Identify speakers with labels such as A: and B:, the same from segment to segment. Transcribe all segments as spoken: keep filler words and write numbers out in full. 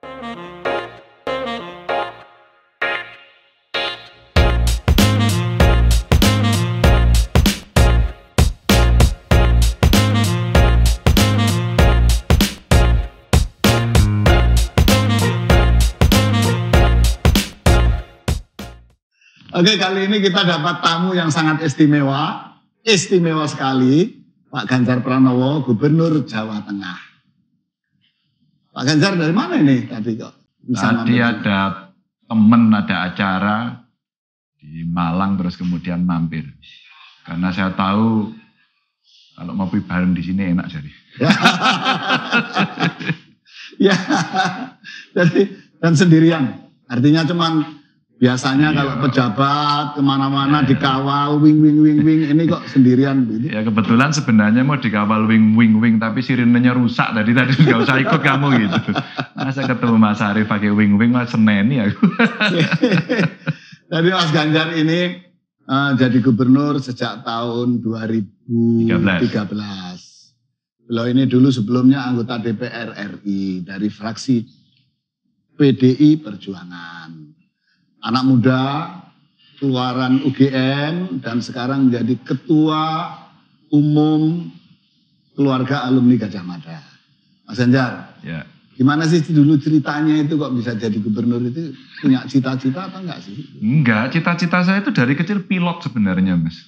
A: Oke, kali ini kita dapat tamu yang sangat istimewa, istimewa sekali, Pak Ganjar Pranowo, Gubernur Jawa Tengah. Pak Ganjar dari mana ini tadi kok? Bisa
B: tadi ada temen, ada acara di Malang terus kemudian mampir. Karena saya tahu kalau mau pergi bareng di sini enak jadi.
A: Ya, jadi dan sendirian. Artinya cuman biasanya iya. Kalau pejabat kemana-mana iya. Dikawal wing wing wing wing, ini kok sendirian gitu.
B: Ya kebetulan sebenarnya mau dikawal wing wing wing tapi sirinenya rusak tadi tadi nggak usah ikut kamu gitu. Masa ketemu Mas Arief pakai wing wing mas seneni aku. Jadi Mas Ganjar ini uh, jadi gubernur sejak tahun dua ribu tiga belas. Beliau ini dulu sebelumnya anggota D P R R I dari fraksi P D I Perjuangan. Anak muda, keluaran U G M, dan sekarang menjadi ketua umum keluarga alumni Gajah Mada. Mas Ganjar, ya. Gimana sih dulu ceritanya itu kok bisa jadi gubernur itu? Punya cita-cita apa enggak sih? Enggak, cita-cita saya itu dari kecil pilot sebenarnya, Mas.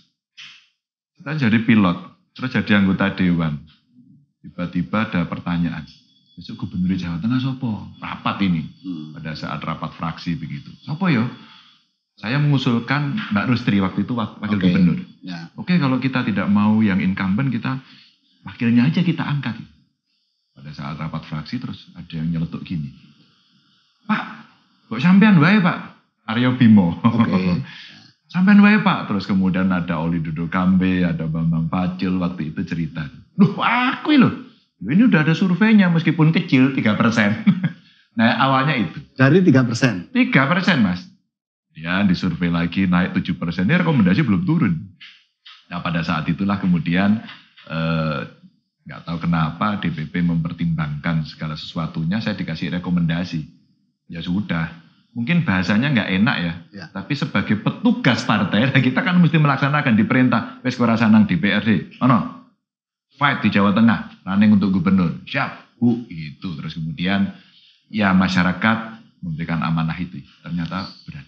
B: Kita jadi pilot, terus jadi anggota dewan. Tiba-tiba ada pertanyaan. Besok gubernur Jawa Tengah sopo? Rapat ini. Hmm. Pada saat rapat fraksi begitu. Sopo yo? Saya mengusulkan Mbak Rustri waktu itu wakil okay. gubernur. Ya. Oke, kalau kita tidak mau yang incumbent, kita wakilnya aja kita angkat. Pada saat rapat fraksi terus ada yang nyeletuk gini. Pak, kok sampean wae Pak? Aryo Bimo. Okay. Sampean wae Pak. Terus kemudian ada Oli Dodo Kambe, ada Bambang Pacul waktu itu cerita. Loh, aku loh. Ini udah ada surveinya meskipun kecil tiga persen. Nah awalnya itu. Dari tiga persen? tiga persen Mas. Ya disurvei lagi naik tujuh persen. Ini rekomendasi belum turun. Nah pada saat itulah kemudian eh, gak tahu kenapa D P P mempertimbangkan segala sesuatunya. Saya dikasih rekomendasi. Ya sudah. Mungkin bahasanya gak enak ya. Ya. Tapi sebagai petugas partai kita kan mesti melaksanakan diperintah. Wes kora sanang D P R D. Ono. Fight di Jawa Tengah, running untuk gubernur, siap, bu, gitu. Terus kemudian ya masyarakat memberikan amanah itu, ternyata berat.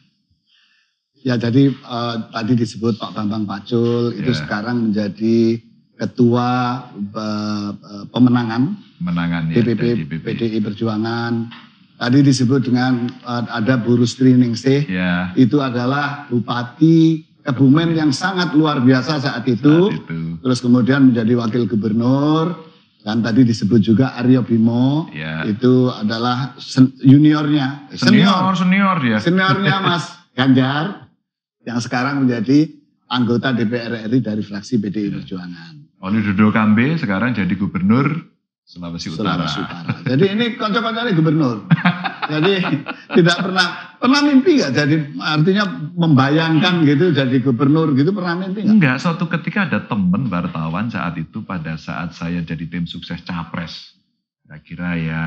B: Ya jadi uh, tadi disebut Pak Bambang Pacul, itu yeah. Sekarang menjadi ketua uh, pemenangan, pemenangan D P P, ya, P D I Perjuangan. Tadi disebut dengan uh, ada Bu Rustri Ningsih, yeah. Itu adalah Bupati Kebumen yang sangat luar biasa saat itu. saat itu. Terus kemudian menjadi wakil gubernur. Dan tadi disebut juga Aryo Bimo. Ya. Itu adalah juniornya. Senior, senior dia. Seniornya Mas Ganjar. Yang sekarang menjadi anggota D P R R I dari fraksi P D I ya. Perjuangan. Oli Dodo Kambe sekarang jadi gubernur Sulawesi Utara. Sulawesi Utara. Jadi ini kocok-kocoknya gubernur. Jadi tidak pernah, pernah mimpi gak jadi, artinya membayangkan gitu jadi gubernur gitu, pernah mimpi gak? Enggak, suatu ketika ada teman wartawan saat itu pada saat saya jadi tim sukses Capres. Kira-kira ya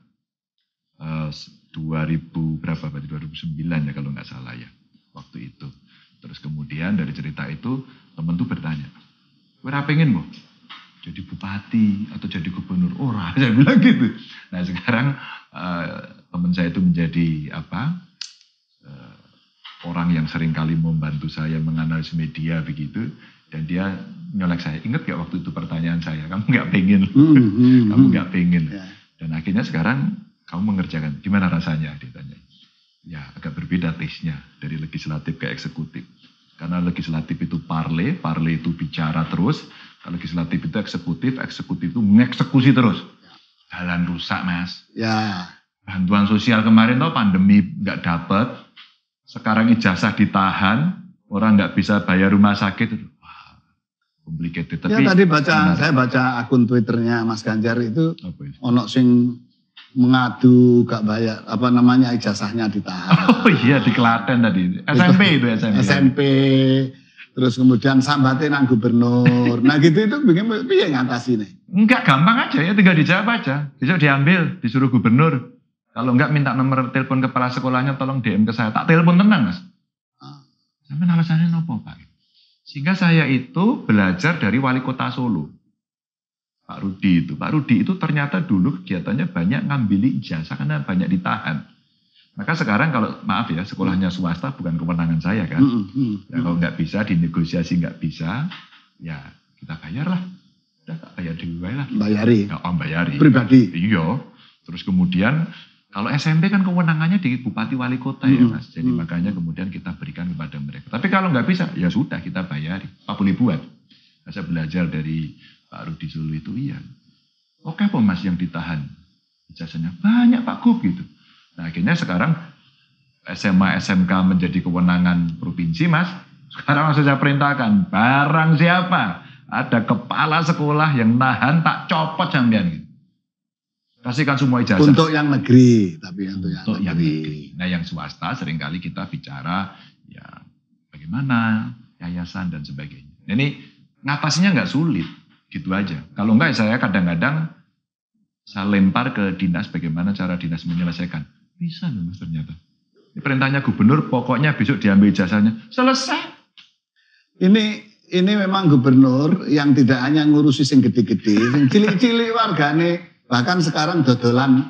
B: eh, dua ribu berapa, berarti dua ribu sembilan ya kalau nggak salah ya, waktu itu. Terus kemudian dari cerita itu teman tuh bertanya, "Ora pengen mau jadi bupati atau jadi gubernur?" Ora, saya bilang gitu. Nah sekarang uh, teman saya itu menjadi apa uh, orang yang sering kali membantu saya menganalisis media begitu, dan dia nyolek saya. Ingat gak waktu itu pertanyaan saya, kamu nggak pengen, hmm, hmm, kamu nggak pengen. Ya. Dan akhirnya sekarang kamu mengerjakan. Gimana rasanya? Dia tanya. Ya agak berbeda taste-nya dari legislatif ke eksekutif. Karena legislatif itu parle, parle itu bicara terus. Kalau legislatif itu eksekutif, eksekutif itu mengeksekusi terus. Jalan rusak Mas. Ya. Bantuan sosial kemarin tuh pandemi nggak dapat. Sekarang ijazah ditahan, orang nggak bisa bayar rumah sakit. Wah, complicated. Tapi ya tadi baca, benar. Saya baca akun Twitternya Mas Ganjar itu, ono sing mengadu gak bayar, apa namanya ijazahnya ditahan. Oh iya di Klaten tadi, S M P itu S M P. S M P. Terus kemudian sambatnya nang gubernur. Nah gitu itu bikin piye ngatasi nih? Enggak, gampang aja ya, tinggal dijawab aja. Besok diambil, disuruh gubernur.
C: Kalau enggak minta nomor telepon kepala sekolahnya, tolong D M ke saya. Tak telepon tenang mas. Sampai alasannya nopo Pak. Sehingga saya itu belajar dari wali kota Solo. Pak Rudi itu. Pak Rudi itu ternyata dulu kegiatannya banyak ngambil ijazah karena banyak ditahan. Maka sekarang kalau maaf ya sekolahnya swasta bukan kewenangan saya kan. Mm -hmm. Ya, kalau nggak bisa dinegosiasi nggak bisa, ya kita bayar lah. Udah tak bayar dulu lah.
A: Bayari.
C: Ya, om bayari.
A: Pribadi.
C: Iya. Terus kemudian kalau S M P kan kewenangannya di Bupati Wali Kota mm -hmm. ya mas. Jadi mm -hmm. makanya kemudian kita berikan kepada mereka. Tapi kalau nggak bisa ya sudah kita bayari. Apa boleh buat? Saya belajar dari Pak Rudi Solo itu iya. Oke apa mas yang ditahan ijazahnya? Banyak Pak Gub gitu. Nah akhirnya sekarang S M A S M K menjadi kewenangan provinsi mas. Sekarang langsung saya perintahkan barang siapa ada kepala sekolah yang nahan tak copot sampean gitu. Kasihkan semua ijazah.
A: Untuk yang negeri, tapi untuk,
C: untuk yang,
A: negeri.
C: yang negeri. Nah yang swasta seringkali kita bicara ya bagaimana yayasan dan sebagainya. Nah, ini ngatasinya nggak sulit, gitu aja. Kalau enggak saya kadang-kadang saya lempar ke dinas bagaimana cara dinas menyelesaikan. Bisa loh mas ternyata. Ini perintahnya gubernur, pokoknya besok diambil ijazahnya. Selesai.
A: Ini ini memang gubernur yang tidak hanya ngurusi sing gede-gede, sing cilik-cilik wargane, bahkan sekarang dodolan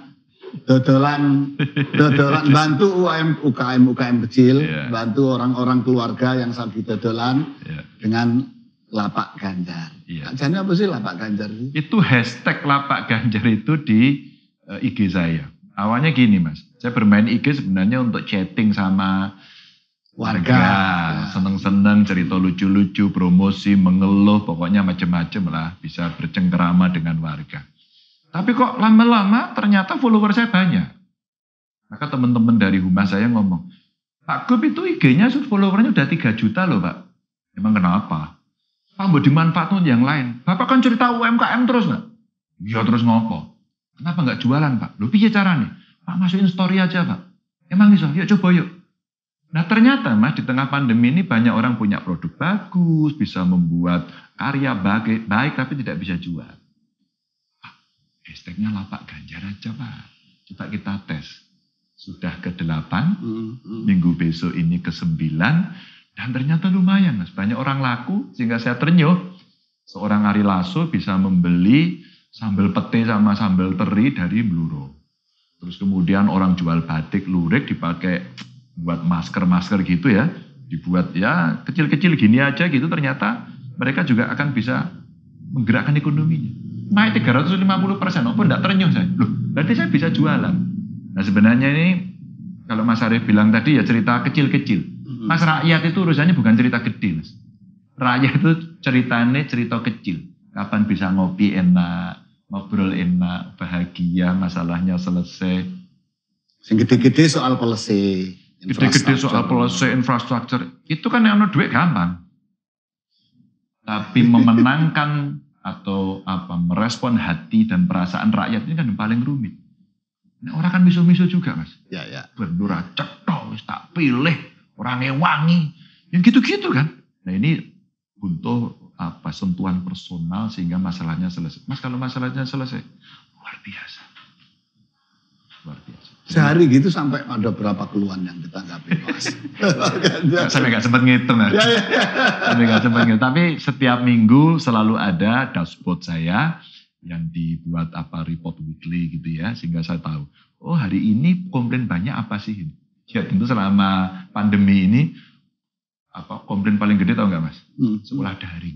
A: dodolan dodolan bantu U K M U K M kecil, yeah. bantu orang-orang keluarga yang lagi dodolan yeah. dengan lapak Ganjar. Yeah. Jadi apa sih lapak Ganjar itu?
C: Itu hashtag lapak Ganjar itu di uh, I G saya. Awalnya gini mas, saya bermain I G sebenarnya untuk chatting sama warga, ya. Seneng-seneng, cerita lucu-lucu, promosi, mengeluh, pokoknya macam-macam lah, bisa bercengkerama dengan warga. Tapi kok lama-lama ternyata follower saya banyak. Maka teman-teman dari Humas saya ngomong, Pak Gub itu I G-nya followernya udah tiga juta loh Pak. Emang kenapa? Pak mau dimanfaatkan yang lain. Bapak kan cerita U M K M terus nggak? Iya terus ngopo? Kenapa nggak jualan Pak? Loh piye caranya? Pak masukin story aja Pak. Emang bisa? Yuk coba yuk. Nah ternyata mas di tengah pandemi ini banyak orang punya produk bagus, bisa membuat karya baik, baik tapi tidak bisa jual. Pak, hashtagnya lapak Ganjar aja Pak. Coba kita tes. Sudah ke delapan, mm-hmm. minggu besok ini ke sembilan, dan ternyata lumayan mas. Banyak orang laku sehingga saya ternyuh. Seorang Ari Lasso bisa membeli sambal pete sama sambal teri dari Bluro. Terus kemudian orang jual batik lurik dipakai buat masker-masker gitu ya, dibuat ya kecil-kecil gini aja gitu, ternyata mereka juga akan bisa menggerakkan ekonominya. Naik tiga ratus lima puluh persen, apa enggak ternyuh saya? Loh, berarti saya bisa jualan. Nah sebenarnya ini, kalau Mas Arief bilang tadi ya cerita kecil-kecil. Mas rakyat itu urusannya bukan cerita gede mas. Rakyat itu ceritanya cerita kecil. Kapan bisa ngopi enak, ngobrol enak, bahagia, masalahnya selesai.
A: Yang gede-gede soal policy.
C: Gede-gede soal policy, infrastruktur, itu kan yang ada duit gampang. Tapi memenangkan atau apa merespon hati dan perasaan rakyat ini kan yang paling rumit. Nah, orang kan misu-misu juga mas.
A: Ya ya.
C: Berdura cetok, tak pilih, orangnya wangi, yang gitu-gitu kan. Nah ini butuh apa sentuhan personal sehingga masalahnya selesai. Mas kalau masalahnya selesai, luar biasa. Luar biasa.
A: Sehari gitu sampai ada berapa keluhan yang ditanggapi mas?
C: Saya nggak sempat ngitung ya. ya, ya. Saya nggak sempat ngitung. Tapi setiap minggu selalu ada dashboard saya yang dibuat apa report weekly gitu ya, sehingga saya tahu. Oh hari ini komplain banyak apa sih? Ya tentu selama pandemi ini apa komplain paling gede tau nggak mas? Hmm. Sekolah daring.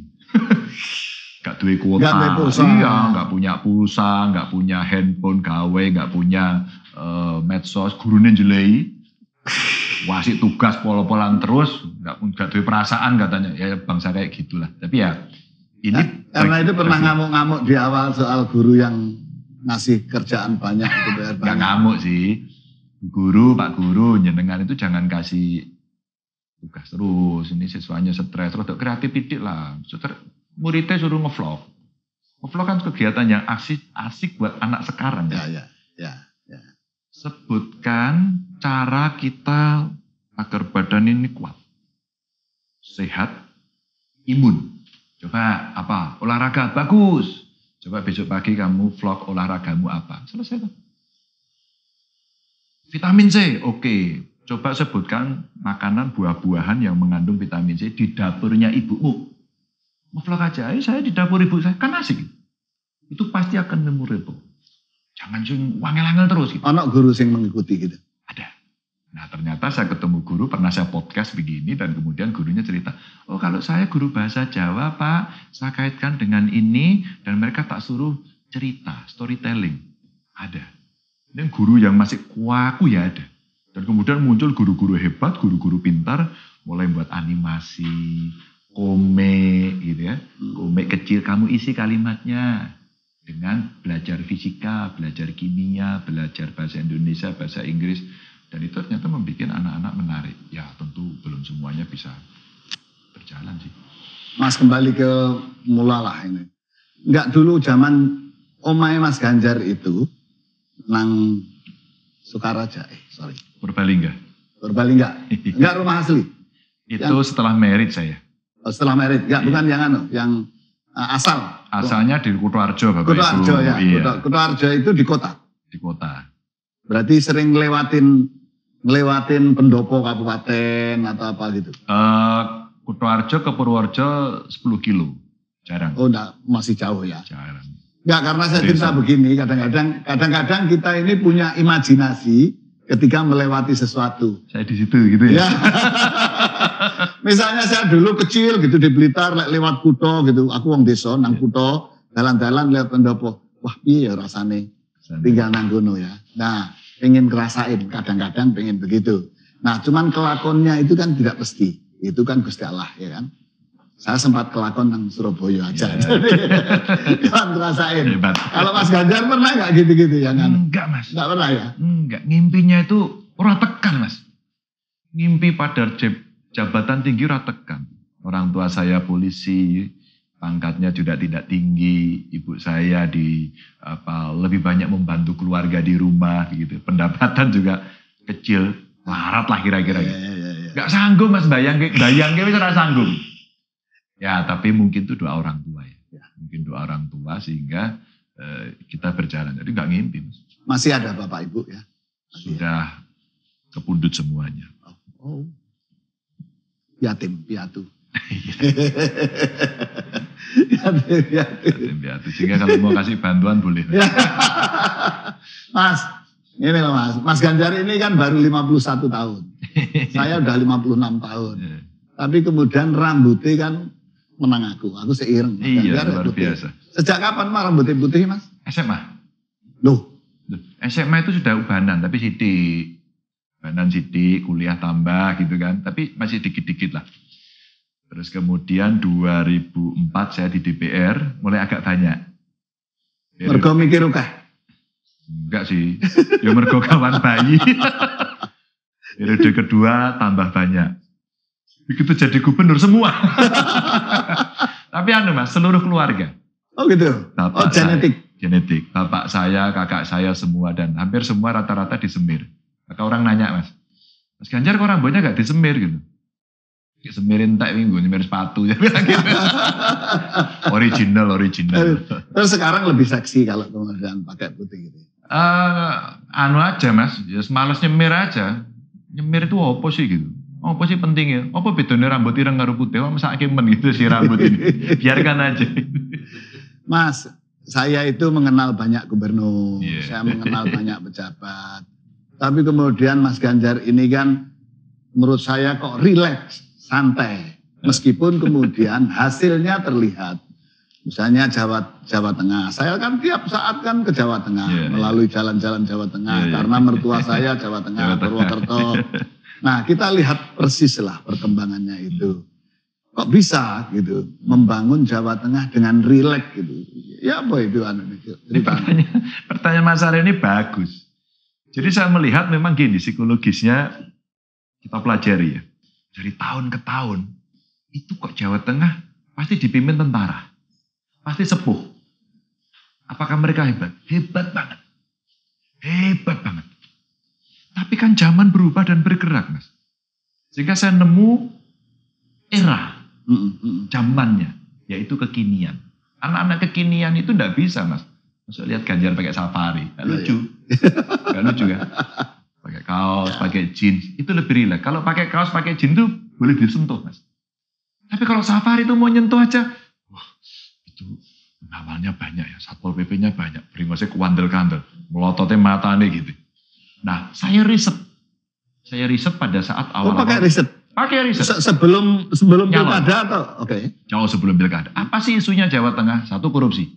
C: Gak duwe kuota, iya, gak punya pulsa, gak punya handphone gawe, gak punya uh, medsos, gurunya jelei, wasit tugas pol-polan terus, gak, gak duwe perasaan katanya, ya bangsa kayak gitulah. Tapi ya ini
A: nah, karena itu pernah ngamuk-ngamuk di awal soal guru yang ngasih kerjaan banyak itu bayar banyak.
C: Gak ngamuk sih, guru, pak guru, jenengan itu jangan kasih tugas terus, ini siswanya stres, terus kreatif titik lah, muridnya suruh ngevlog. Ngevlog kan kegiatan yang asik, asik buat anak sekarang.
A: Ya, ya, ya, ya.
C: Sebutkan cara kita agar badan ini kuat, sehat, imun. Coba apa? Olahraga bagus. Coba besok pagi kamu vlog olahragamu apa? Selesai kan? Vitamin C, oke. Coba sebutkan makanan buah-buahan yang mengandung vitamin C di dapurnya ibumu. Ngevlog aja, ayo saya di dapur ibu saya, kan asik. Itu pasti akan memorable. Jangan sing wangel-wangel terus gitu.
A: Anak guru sing mengikuti gitu.
C: Ada. Nah ternyata saya ketemu guru, pernah saya podcast begini dan kemudian gurunya cerita, oh kalau saya guru bahasa Jawa Pak, saya kaitkan dengan ini dan mereka tak suruh cerita, storytelling. Ada. Dan guru yang masih kuaku ya ada. Dan kemudian muncul guru-guru hebat, guru-guru pintar, mulai buat animasi, komik gitu ya. Komik kecil, kamu isi kalimatnya dengan belajar fisika, belajar kimia, belajar bahasa Indonesia, bahasa Inggris. Dan itu ternyata membuat anak-anak menarik. Ya tentu belum semuanya bisa berjalan sih.
A: Mas kembali ke mulalah ini. Enggak dulu zaman omae Mas Ganjar itu nang Sukaraja, eh sorry.
C: Purbalingga.
A: Purbalingga. Enggak rumah asli.
C: Itu
A: yang,
C: setelah merit saya.
A: Oh, setelah merit, enggak iya. Bukan yang anu, yang uh, asal.
C: Asalnya di Kutoarjo Bapak Ibu.
A: Kutoarjo ya.
C: Iya.
A: Kutoarjo itu di kota.
C: Di kota.
A: Berarti sering ngelewatin ngelewatin pendopo kabupaten atau apa gitu.
C: Uh, Kutoarjo ke Purworejo sepuluh kilo. Jarang.
A: Oh enggak, masih jauh ya.
C: Jarang.
A: Enggak, karena saya cerita begini, kadang-kadang kadang-kadang kita ini punya imajinasi ketika melewati sesuatu.
C: Saya di situ gitu ya. Ya.
A: Misalnya saya dulu kecil gitu di Blitar lewat Kuto gitu, aku wong desa nang Kuto, jalan-jalan lihat pendopo. Wah, piye ya rasane tinggal nang kono ya. Nah, pengen ngerasain, kadang-kadang pengen begitu. Nah, cuman kelakonnya itu kan tidak pasti. Itu kan Gusti Allah ya kan. Saya sempat kelakon nang Surabaya aja. Yeah. Jadi kan ngerasain. Hebat. Kalau Mas Ganjar pernah nggak gitu-gitu ya kan?
C: Enggak Mas.
A: Enggak pernah ya?
C: Enggak. Ngimpinya itu ora tekan Mas. Ngimpi pada jabatan tinggi ora tekan. Orang tua saya polisi, pangkatnya juga tidak tinggi. Ibu saya di apa lebih banyak membantu keluarga di rumah gitu. Pendapatan juga kecil, larat lah kira-kira. Yeah, yeah, yeah, yeah. Gak sanggup Mas bayang, bayang wis ora sanggup. Ya, tapi mungkin itu doa orang tua ya. ya. Mungkin doa orang tua sehingga eh, kita berjalan. Jadi nggak ngimpi.
A: Masih ada Bapak Ibu ya?
C: Masih Sudah ya. Kepundut semuanya.
A: Oh, oh. Yatim, piatu. Yatim, piatu.
C: Yatim, piatu. Sehingga kalau mau kasih bantuan boleh.
A: Mas, ini loh Mas. Mas Ganjar ini kan baru lima puluh satu tahun. Saya udah lima puluh enam tahun. Ya. Tapi kemudian rambutnya kan menang aku, aku seiring.
C: Iya, luar biasa.
A: Sejak kapan mah rambutnya putih Mas?
C: S M A.
A: Loh?
C: S M A itu sudah ubanan, tapi sidik. Ubanan sidik, kuliah tambah gitu kan. Tapi masih dikit-dikit lah. Terus kemudian dua ribu empat saya di D P R, mulai agak banyak.
A: Mergo mikir ukah?
C: Enggak sih, ya mergo kawan bayi. Periode kedua tambah banyak. Begitu jadi gubernur semua. Tapi anu Mas, seluruh keluarga.
A: Oh gitu?
C: Bapak
A: oh genetik?
C: Saya, genetik. Bapak saya, kakak saya semua dan hampir semua rata-rata disemir. Maka orang nanya Mas, Mas Ganjar kok rambutnya gak disemir gitu? Semirin tak minggu, nyemir sepatu. Gitu. Original, original.
A: Terus sekarang lebih seksi kalau kemudian pakai putih gitu?
C: Uh, anu aja Mas, ya males nyemir aja. Nyemir itu apa sih gitu? Apa sih pentingnya? Apa bedanya rambut ireng karo putih? Wong mesake men gitu si rambut ini. Biarkan aja.
A: Mas, saya itu mengenal banyak gubernur, yeah. Saya mengenal banyak pejabat. Tapi kemudian Mas Ganjar ini kan menurut saya kok rileks, santai. Meskipun kemudian hasilnya terlihat. Misalnya Jawa Jawa Tengah. Saya kan tiap saat kan ke Jawa Tengah, yeah, melalui jalan-jalan yeah. Jawa Tengah yeah, karena yeah. mertua saya Jawa Tengah, Purwokerto. Nah, kita lihat persis lah perkembangannya itu. Kok bisa gitu membangun Jawa Tengah dengan rileks gitu. Ya apa itu anu itu.
C: Ini pertanyaan, pertanyaan Mas Arya ini bagus. Jadi saya melihat memang gini psikologisnya kita pelajari ya. Dari tahun ke tahun itu kok Jawa Tengah pasti dipimpin tentara. Pasti sepuh. Apakah mereka hebat? Hebat banget. Hebat banget. Tapi kan zaman berubah dan bergerak, Mas. Sehingga saya nemu era zamannya, yaitu kekinian. Anak-anak kekinian itu enggak bisa, Mas. Masuk lihat Ganjar pakai safari, enggak lucu. Enggak lucu kan? Pakai kaos,
A: Ya.
C: pakai jeans, itu lebih rileks. Kalau pakai kaos, pakai jeans itu boleh disentuh, Mas. Tapi kalau safari itu mau nyentuh aja, wah itu pengawalnya banyak ya, Satpol P P-nya banyak, beringosnya kuandel-kandel, melototnya matanya gitu. Nah, saya riset. Saya riset pada saat
A: Oh,
C: awal-awal.
A: pakai riset?
C: Pakai riset.
A: Se- sebelum sebelum
C: Nyalon.
A: pilkada atau? Oke.
C: Jauh sebelum pilkada. Apa sih isunya Jawa Tengah? Satu, korupsi.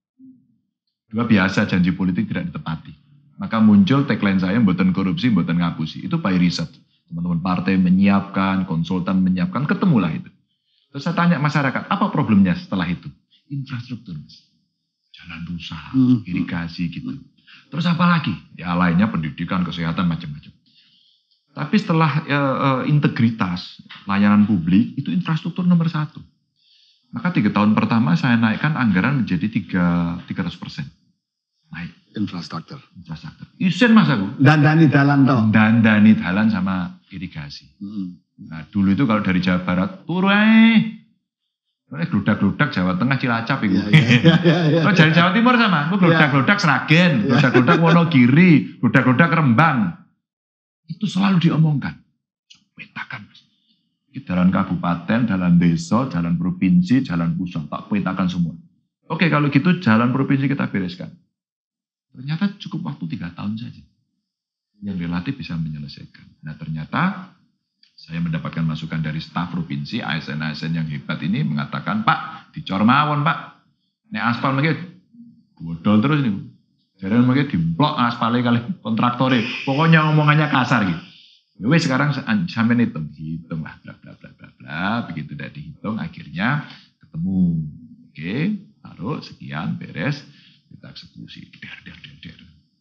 C: Dua, biasa janji politik tidak ditepati. Maka muncul tagline saya, mboten korupsi, mboten ngapusi. Itu by riset. Teman-teman partai menyiapkan, konsultan menyiapkan, ketemulah itu. Terus saya tanya masyarakat, apa problemnya setelah itu? Infrastruktur, Mas. Jalan rusak,
A: Hmm.
C: irigasi gitu. Terus apa lagi? Ya lainnya pendidikan, kesehatan, macam-macam. Tapi setelah e, e, integritas, layanan publik, itu infrastruktur nomor satu. Maka tiga tahun pertama saya naikkan anggaran menjadi tiga ratus persen. Naik
A: Infrastruktur.
C: infrastruktur. Isen Mas aku.
A: Dandani dalan toh.
C: Dandani dalan sama irigasi.
A: Hmm.
C: Nah dulu itu kalau dari Jawa Barat, turu ae. Gludak-gludak Jawa Tengah Cilacap itu.
A: Ya, ya, ya, ya, ya.
C: Kalau dari Jawa Timur sama, itu gludak-gludak Sragen, gludak-gludak Wonogiri, gludak-gludak Rembang. Itu selalu diomongkan. Petakan. Jalan kabupaten, jalan desa, jalan provinsi, jalan pusat, tak petakan semua. Oke kalau gitu jalan provinsi kita bereskan. Ternyata cukup waktu tiga tahun saja. Yang relatif bisa menyelesaikan. Nah ternyata saya mendapatkan masukan dari staf provinsi, A S N-A S N yang hebat ini mengatakan, Pak, dicor mawon Pak. Nek aspal mungkin bodol terus nih. Jadi mungkin dimplok aspalnya kali kontraktornya. Pokoknya omongannya kasar gitu. Ya wes sekarang sampai hitung, hitung lah, bla bla bla bla bla. Begitu udah dihitung, akhirnya ketemu. Oke, taruh sekian, beres, kita eksekusi. Der, der, der, der.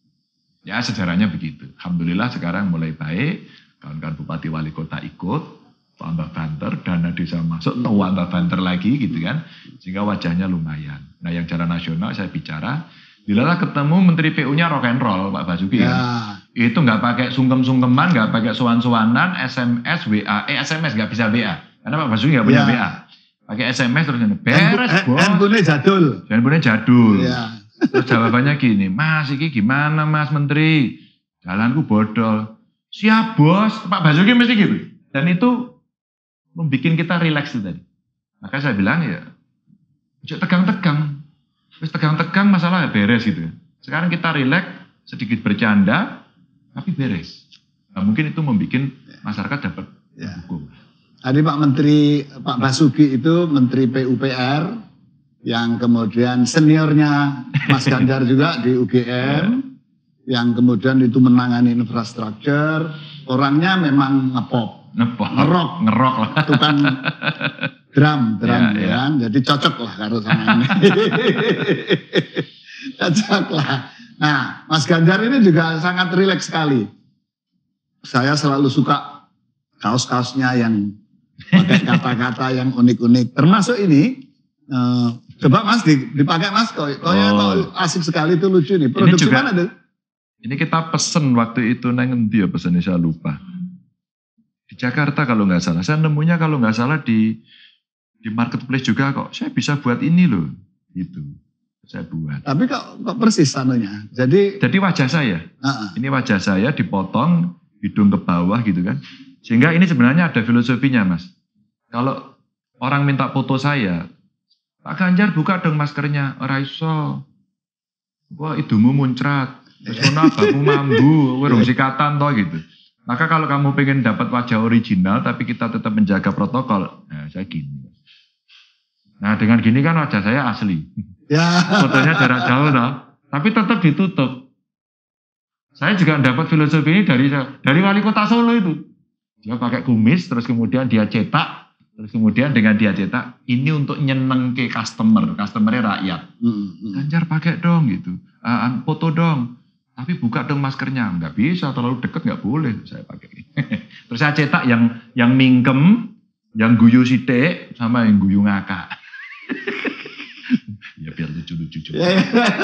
C: Ya sejarahnya begitu. Alhamdulillah sekarang mulai baik. Kawan-kawan bupati wali kota ikut, tambah banter, dana desa masuk, tambah banter lagi gitu kan. Sehingga wajahnya lumayan. Nah yang jalan nasional saya bicara, dilalah ketemu Menteri P U-nya rock and roll Pak Basuki
A: Ya.
C: kan. Itu nggak pakai sungkem-sungkeman, nggak pakai sowan-sowanan, S M S, W A, eh S M S nggak bisa W A. Karena Pak Basuki nggak punya
A: Ya.
C: W A. Pakai S M S terus beres bos.
A: Handphone jadul.
C: Handphone jadul.
A: Ya.
C: Terus jawabannya gini, Mas ini gimana Mas Menteri? Jalanku bodol. Siap bos, Pak Basuki mesti gitu. Dan itu membuat kita rileks itu tadi. Maka saya bilang ya, jangan tegang-tegang. Terus tegang-tegang masalah beres gitu. Sekarang kita rileks, sedikit bercanda, tapi beres. Nah, mungkin itu membuat masyarakat dapat
A: Ya.
C: hukum.
A: Tadi Pak Menteri, Pak Basuki itu Menteri P U P R, yang kemudian seniornya Mas Ganjar juga di U G M, yang kemudian itu menangani infrastruktur, orangnya memang ngepop,
C: Ngepop,
A: ngerok,
C: ngerok lah.
A: tukang drum, drum
C: Ya,
A: ya,
C: ya.
A: kan, jadi cocok lah kalau sama ini. Cocok lah. Nah, Mas Ganjar ini juga sangat rileks sekali. Saya selalu suka kaos-kaosnya yang pakai kata-kata yang unik-unik. Termasuk ini, eh, coba Mas dipakai Mas, kok kayaknya
C: Oh.
A: asik sekali itu lucu nih. Produksi
C: juga-
A: mana tuh?
C: Ini kita pesen waktu itu neng endi ya pesennya saya lupa. Di Jakarta kalau nggak salah. Saya nemunya kalau nggak salah di di marketplace juga kok. Saya bisa buat ini loh. Gitu. Saya buat.
A: Tapi kok, kok persis anunya. Jadi,
C: Jadi wajah saya.
A: uh-uh.
C: Ini wajah saya dipotong hidung ke bawah gitu kan. Sehingga ini sebenarnya ada filosofinya Mas. Kalau orang minta foto saya, Pak Ganjar buka dong maskernya. Ora iso. Wah hidungmu muncrat. Terus kono abangmu mambu, werung sikatan toh gitu. Maka kalau kamu pengen dapat wajah original tapi kita tetap menjaga protokol, nah saya gini. Nah dengan gini kan wajah saya asli.
A: Ya.
C: Fotonya jarak jauh toh, tapi tetap ditutup. Saya juga dapat filosofi ini dari dari wali kota Solo itu. Dia pakai kumis, terus kemudian dia cetak, terus kemudian dengan dia cetak, ini untuk nyeneng ke customer, customernya rakyat.
A: Mm-mm.
C: Ganjar pakai dong gitu, uh, foto dong. Tapi buka dong maskernya, nggak bisa terlalu deket nggak boleh saya pakai. Terus saya cetak yang yang mingkem, yang guyu sidik, sama yang guyu ngakak. Ya biar lucu-lucu juga.
A: Ya, ya.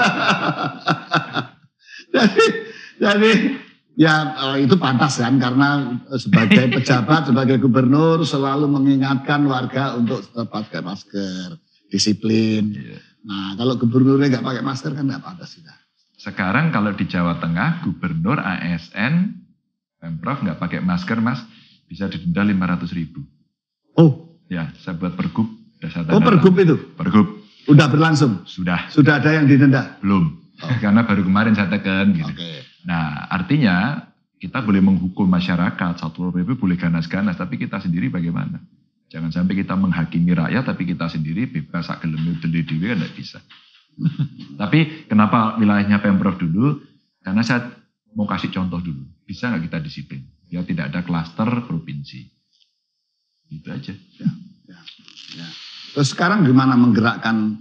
A: jadi, jadi ya eh, itu pantas kan karena sebagai pejabat, sebagai gubernur selalu mengingatkan warga untuk tetap pakai masker, disiplin.
C: Iya.
A: Nah kalau gubernurnya nggak pakai masker kan nggak pantas sudah.
C: Sekarang kalau di Jawa Tengah, gubernur A S N Pemprov nggak pakai masker mas, bisa didenda lima ratus ribu.
A: Oh.
C: Ya, saya buat pergub.
A: Oh pergub itu?
C: Pergub.
A: Udah berlangsung?
C: Sudah.
A: Sudah ada yang didenda?
C: Belum, oh. Karena baru kemarin saya tekan. Gitu.
A: Okay.
C: Nah artinya kita boleh menghukum masyarakat, Satpol P P boleh ganas-ganas, tapi kita sendiri bagaimana? Jangan sampai kita menghakimi rakyat, tapi kita sendiri bebas sak gelem deli dhewe kan tidak bisa. Tapi kenapa wilayahnya Pemprov dulu? Karena saya mau kasih contoh dulu. Bisa nggak kita disiplin? Ya tidak ada klaster provinsi. Itu aja.
A: Ya, ya, ya. Terus sekarang gimana menggerakkan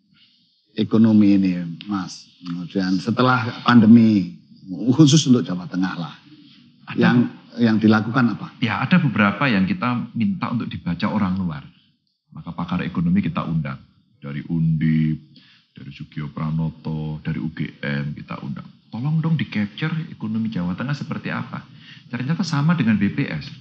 A: ekonomi ini, Mas? Kemudian setelah pandemi, khusus untuk Jawa Tengah lah, ada, yang yang dilakukan apa?
C: Ya ada beberapa yang kita minta untuk dibaca orang luar. Maka pakar ekonomi kita undang dari Undip, dari Sugio Pranoto, dari U G M kita undang. Tolong dong di capture ekonomi Jawa Tengah seperti apa. Ternyata sama dengan B P S.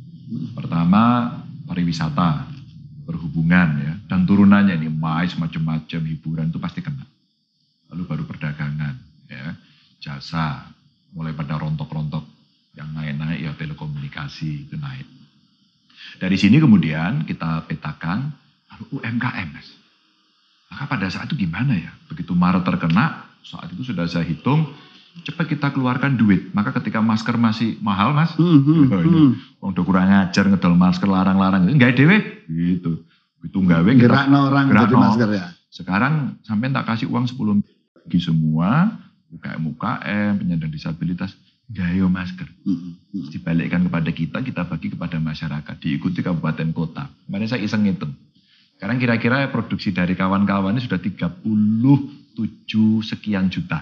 C: Pertama pariwisata, perhubungan ya, dan turunannya ini mais macam-macam, hiburan itu pasti kena. Lalu baru perdagangan ya, jasa mulai pada rontok-rontok. Yang naik-naik ya telekomunikasi itu naik. Dari sini kemudian kita petakan lalu U M K M mas. Maka pada saat itu gimana ya? Begitu Maret terkena, saat itu sudah saya hitung, cepat kita keluarkan duit. Maka ketika masker masih mahal mas,
A: hmm, hmm,
C: oh,
A: hmm.
C: udah kurang ajar ngedol masker larang-larang, nggak dewe, gitu. Itu nggak we.
A: Gerakno orang jadi masker ya.
C: Sekarang sampai tak kasih uang sepuluh bagi semua U K M U K M penyandang disabilitas. Gayo masker, mm-hmm. dibalikkan kepada kita, kita bagi kepada masyarakat, diikuti kabupaten kota. Kemarin saya iseng ngitung. Sekarang kira-kira produksi dari kawan-kawan ini sudah tiga puluh tujuh sekian juta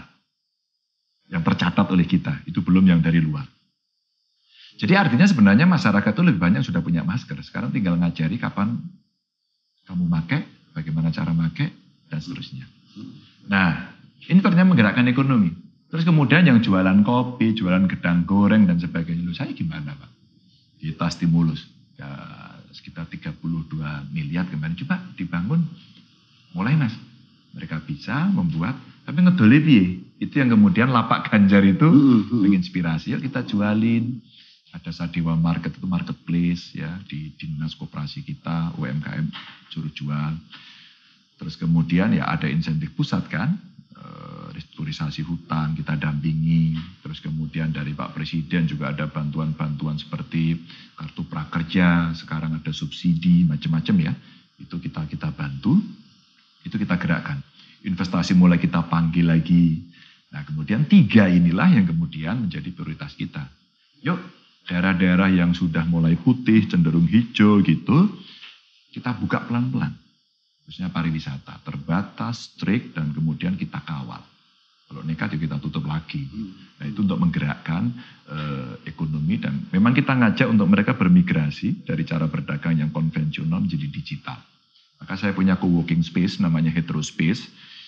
C: yang tercatat oleh kita. Itu belum yang dari luar. Jadi artinya sebenarnya masyarakat itu lebih banyak sudah punya masker. Sekarang tinggal ngajari kapan kamu pakai, bagaimana cara pakai, dan seterusnya. Nah, ini ternyata menggerakkan ekonomi. Terus kemudian yang jualan kopi, jualan gedang goreng dan sebagainya. Loh, saya gimana Pak? Kita stimulus. Ya, sekitar tiga puluh dua miliar kemarin. Coba dibangun. Mulai mas. Mereka bisa membuat. Tapi ngedoli piye? Itu yang kemudian lapak Ganjar itu mm-hmm. menginspirasi. Yuk kita jualin. Ada Sadewa Market itu marketplace ya. Di dinas koperasi kita. U M K M suruh jual. Terus kemudian ya ada insentif pusat kan. Restrukturisasi hutan kita dampingi, terus kemudian dari Pak Presiden juga ada bantuan-bantuan seperti kartu prakerja, sekarang ada subsidi macam-macam ya, itu kita kita bantu, itu kita gerakkan. Investasi mulai kita panggil lagi. Nah kemudian tiga inilah yang kemudian menjadi prioritas kita. Yuk daerah-daerah yang sudah mulai putih, cenderung hijau gitu, kita buka pelan-pelan. Khususnya pariwisata, terbatas, strict, dan kemudian kita kawal. Kalau nekat ya kita tutup lagi. Nah itu untuk menggerakkan eh, ekonomi dan memang kita ngajak untuk mereka bermigrasi dari cara berdagang yang konvensional menjadi digital. Maka saya punya co-working space namanya Hetero Space.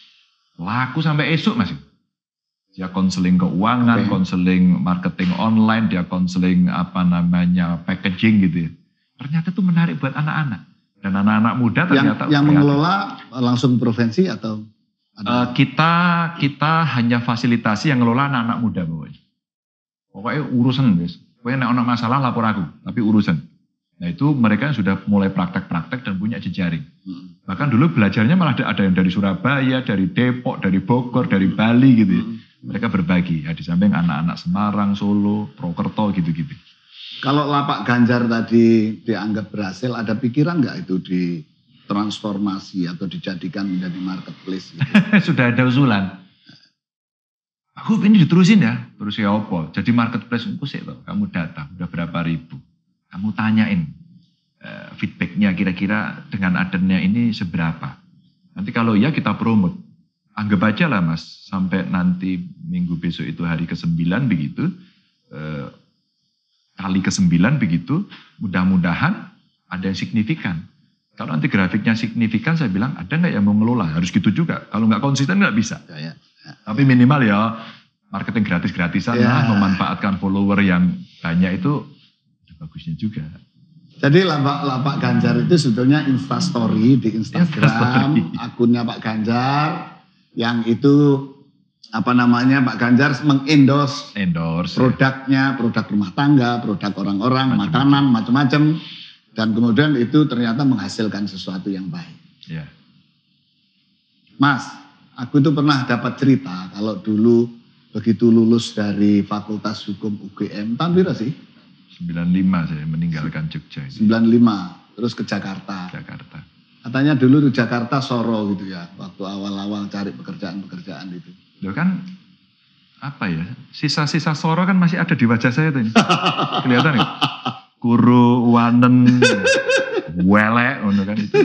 C: Laku sampai esok masih. Dia konseling keuangan, konseling okay. marketing online, dia konseling apa namanya packaging gitu ya. Ternyata itu menarik buat anak-anak. Dan anak-anak muda ternyata
A: yang, yang mengelola langsung provinsi atau ada?
C: Uh, kita kita hanya fasilitasi yang ngelola anak-anak muda pokoknya. Pokoknya urusan guys. Pokoknya nek ono masalah lapor aku, tapi urusan. Nah itu mereka sudah mulai praktek-praktek dan punya jejaring. Hmm. Bahkan dulu belajarnya malah ada yang dari Surabaya, dari Depok, dari Bogor, dari Bali gitu ya. Hmm. Mereka berbagi ya di samping anak-anak Semarang, Solo, Purwokerto gitu-gitu.
A: Kalau lapak Ganjar tadi dianggap berhasil, ada pikiran nggak itu ditransformasi atau dijadikan menjadi marketplace? Gitu?
C: Sudah ada usulan. Aku ini diterusin ya, terus ya apa? Jadi marketplace itu sih loh, kamu datang, udah berapa ribu. Kamu tanyain uh, feedbacknya kira-kira dengan adanya ini seberapa. Nanti kalau iya kita promote. Anggap aja lah mas, sampai nanti minggu besok itu hari kesembilan begitu. Uh, Kali ke sembilan begitu, mudah-mudahan ada yang signifikan. Kalau nanti grafiknya signifikan, saya bilang ada nggak yang mau ngelola? Harus gitu juga. Kalau nggak konsisten nggak bisa. Ya, ya, ya. Tapi minimal ya marketing gratis-gratisan ya. Lah, memanfaatkan follower yang banyak itu bagusnya juga.
A: Jadi lapak Ganjar itu sebetulnya Instastory di Instagram, Instastory. Akunnya Pak Ganjar yang itu apa namanya Pak Ganjar mengendorse
C: endorse
A: produknya, ya. Produk rumah tangga, produk orang-orang, macem-macem. Makanan, macam-macam, dan kemudian itu ternyata menghasilkan sesuatu yang baik.
C: Ya.
A: Mas, aku itu pernah dapat cerita kalau dulu begitu lulus dari Fakultas Hukum U G M, tahun berapa sih?
C: sembilan puluh lima saya meninggalkan Jogja.
A: sembilan puluh lima, terus ke Jakarta.
C: Jakarta.
A: Katanya dulu di Jakarta Soro gitu ya, waktu awal-awal cari pekerjaan-pekerjaan itu.
C: Loh kan, apa ya, sisa-sisa Soro kan masih ada di wajah saya tuh. Kelihatan ya? Kuru, wanen, welek, kan itu.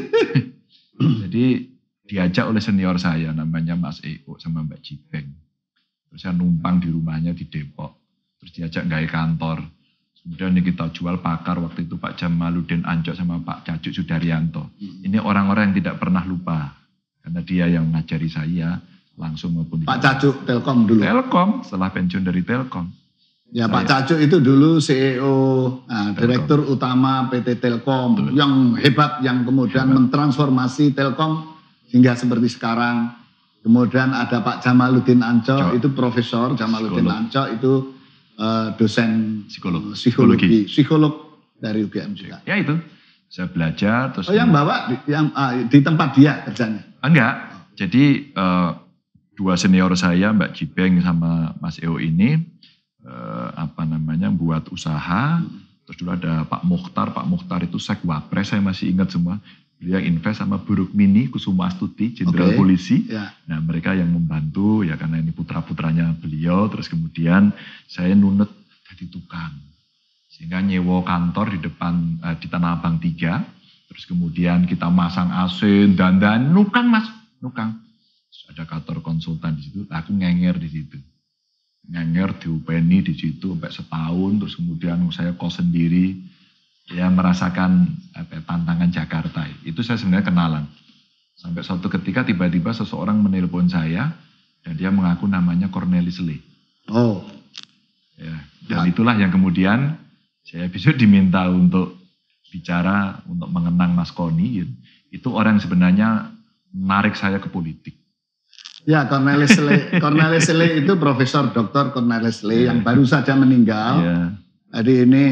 C: Jadi diajak oleh senior saya namanya Mas Eko sama Mbak Jibeng. Terus saya numpang di rumahnya di Depok. Terus diajak gaya kantor. Kemudian kita jual pakar waktu itu Pak Jamaluddin Ancok sama Pak Cajuk Sudaryanto. Hmm. Ini orang-orang yang tidak pernah lupa. Karena dia yang ngajari saya langsung maupun...
A: Pak Cajuk Telkom dulu?
C: Telkom, setelah pensiun dari Telkom.
A: Ya saya, Pak Cajuk itu dulu C E O, nah, Direktur Utama P T Telkom. Betul. Yang hebat, yang kemudian hebat. Mentransformasi Telkom hingga seperti sekarang. Kemudian ada Pak Jamaluddin Ancok, itu Profesor Jamaluddin Ancok, itu uh, dosen
C: psikolog.
A: psikologi, psikolog dari U G M juga.
C: Ya itu, saya belajar. Terus
A: oh yang bawa di, yang, uh, di tempat dia kerjanya?
C: Enggak, jadi uh, dua senior saya Mbak Jibeng sama Mas Eo ini uh, apa namanya buat usaha. Hmm. Terus dulu ada Pak Mukhtar, Pak Mukhtar itu Sekwapres, saya masih ingat semua. Beliau invest sama Bu Rukmini Kusuma Astuti, Jenderal okay. Polisi. Yeah. Nah mereka yang membantu ya karena ini putra-putranya beliau. Terus kemudian saya nunut jadi tukang. Sehingga nyewa kantor di depan eh, di Tanah Abang tiga. Terus kemudian kita masang A C, dandan, nukang mas, nukang. Terus ada kantor konsultan di situ, aku ngenger di situ. Ngenger diupeni di situ sampai setahun. Terus kemudian saya kos sendiri. Ya merasakan apa, tantangan Jakarta. Itu saya sebenarnya kenalan. Sampai suatu ketika tiba-tiba seseorang menelpon saya dan dia mengaku namanya Cornelis Lee.
A: Oh.
C: Ya, dan itulah yang kemudian saya bisa diminta untuk bicara, untuk mengenang Mas Koni. Gitu. Itu orang sebenarnya menarik saya ke politik.
A: Ya, Cornelis Lee, Cornelis Lee itu Profesor Doktor Cornelis Lee yeah. yang baru saja meninggal. Yeah. Jadi ini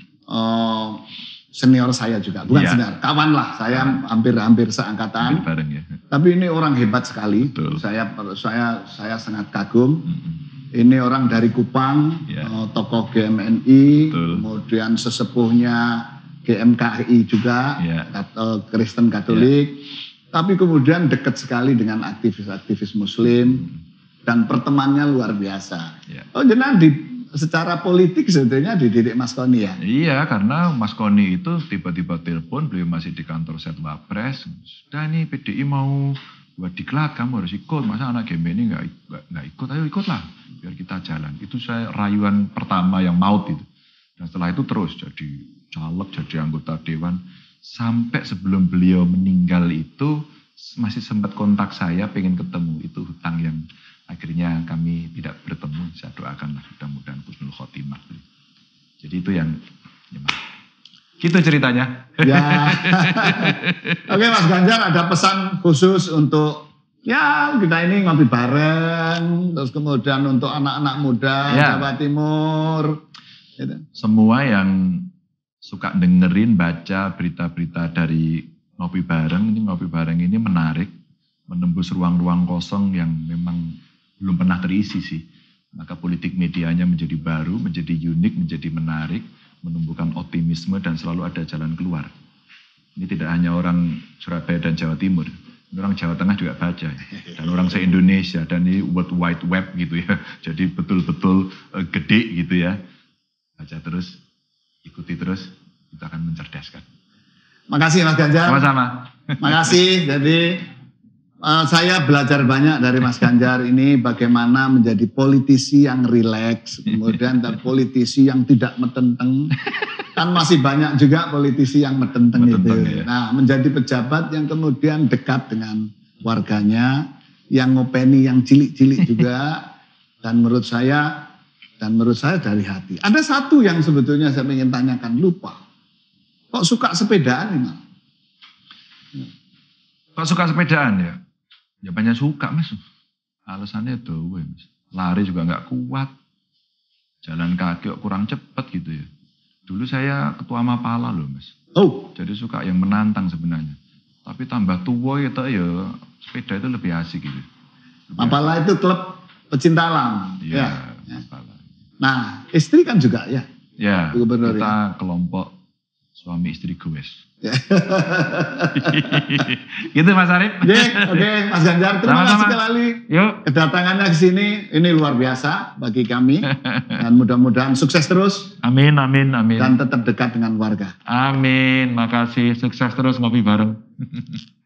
A: Oh, senior saya juga, bukan ya. Senior, kawan lah. Saya hampir-hampir seangkatan.
C: Hampir bareng ya.
A: Tapi ini orang hebat sekali.
C: Betul.
A: Saya saya saya sangat kagum. Mm-hmm. Ini orang dari Kupang, ya. uh, tokoh G M N I, betul. Kemudian sesepuhnya G M K I juga, ya. Atau Kristen Katolik. Ya. Tapi kemudian dekat sekali dengan aktivis-aktivis Muslim mm. dan pertemanannya luar biasa. Ya. Oh, jenengan di secara politik sebetulnya dididik Mas Koni ya?
C: Iya, karena Mas Koni itu tiba-tiba telepon, beliau masih di kantor Setwapres. Sudah nih P D I mau buat diklat, kamu harus ikut. Masa anak G M ini gak, gak, gak ikut? Ayo ikutlah, biar kita jalan. Itu saya rayuan pertama yang maut itu. Dan setelah itu terus jadi caleg, jadi anggota dewan. Sampai sebelum beliau meninggal itu masih sempat kontak saya, pengen ketemu. Itu hutang yang akhirnya kami tidak bertemu. Saya doakanlah mudah-mudahan husnul khotimah. Jadi itu yang ya, gitu ceritanya.
A: Ya. Oke Mas Ganjar, ada pesan khusus untuk ya kita ini ngopi bareng, terus kemudian untuk anak-anak muda ya. Jawa Timur. Gitu.
C: Semua yang suka dengerin, baca berita-berita dari ngopi bareng, ini ngopi bareng ini menarik, menembus ruang-ruang kosong yang memang belum pernah terisi sih. Maka politik medianya menjadi baru, menjadi unik, menjadi menarik, menumbuhkan optimisme dan selalu ada jalan keluar. Ini tidak hanya orang Surabaya dan Jawa Timur, ini orang Jawa Tengah juga baca, dan orang se-Indonesia, dan ini World Wide Web gitu ya. Jadi betul-betul uh, gede gitu ya. Baca terus, ikuti terus, itu akan mencerdaskan.
A: Makasih Mas Ganjar.
C: Sama-sama.
A: Makasih. Jadi uh, saya belajar banyak dari Mas Ganjar ini bagaimana menjadi politisi yang rileks, kemudian dan politisi yang tidak metenteng. Kan masih banyak juga politisi yang metenteng, metenteng itu. Ya. Nah, menjadi pejabat yang kemudian dekat dengan warganya, yang ngopeni yang cilik-cilik juga, dan menurut saya dan menurut saya dari hati. Ada satu yang sebetulnya saya ingin tanyakan, lupa. Kok suka sepedaan ini?
C: Kok suka sepedaan ya? Ya banyak suka mas. alasannya dowe Mas. Lari juga nggak kuat. Jalan kaki kok kurang cepet gitu ya. Dulu saya ketua Mapala loh Mas.
B: Oh.
C: Jadi suka yang menantang sebenarnya. Tapi tambah tua itu ya sepeda itu lebih asik gitu.
B: Mapala itu klub pecinta alam.
C: Iya,
B: ya.
C: Mapala.
B: Nah, istri kan juga ya.
C: Ya,
B: Gubernur,
C: kita
B: ya?
C: kelompok suami istri goes. Gitu Mas Arif.
B: Oke, oke Mas Ganjar, terima
C: Sama-sama.
B: kasih sekali.
C: Yuk.
B: Kedatangannya ke sini ini luar biasa bagi kami dan mudah-mudahan sukses terus
C: Amin, amin, amin.
B: dan tetap dekat dengan warga.
C: Amin, makasih. Sukses terus ngopi bareng.